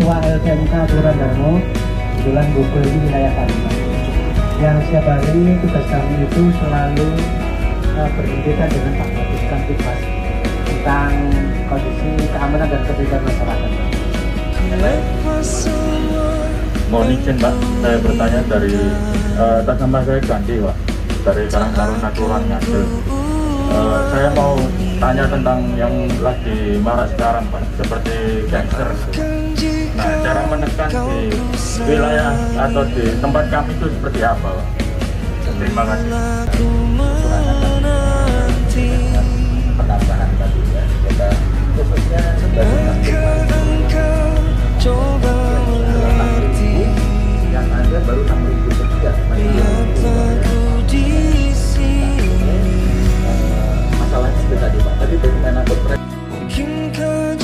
Ketua LPMK Kelurahan Darmo, kebetulan Bogor ini wilayah Kalimantan. Yang setiap hari tugas kami itu selalu berhimpitan dengan Pak Kapus Kamtibmas tentang kondisi keamanan dan ketertiban masyarakat. Mohon izin Pak, saya bertanya dari atas nama saya Gandhi Pak, dari Karang Taruna Kelurahan Ngandel. Saya mau tanya tentang yang lagi marak sekarang Pak, seperti gangster. Nah, cara menekan di wilayah atau di tempat kami itu seperti apa Pak? Terima kasih. Penambahan tadi ya, kita khususnya dari yang ada baru 6.000 sekian. Masalahnya itu tadi Pak, tadi bagaimana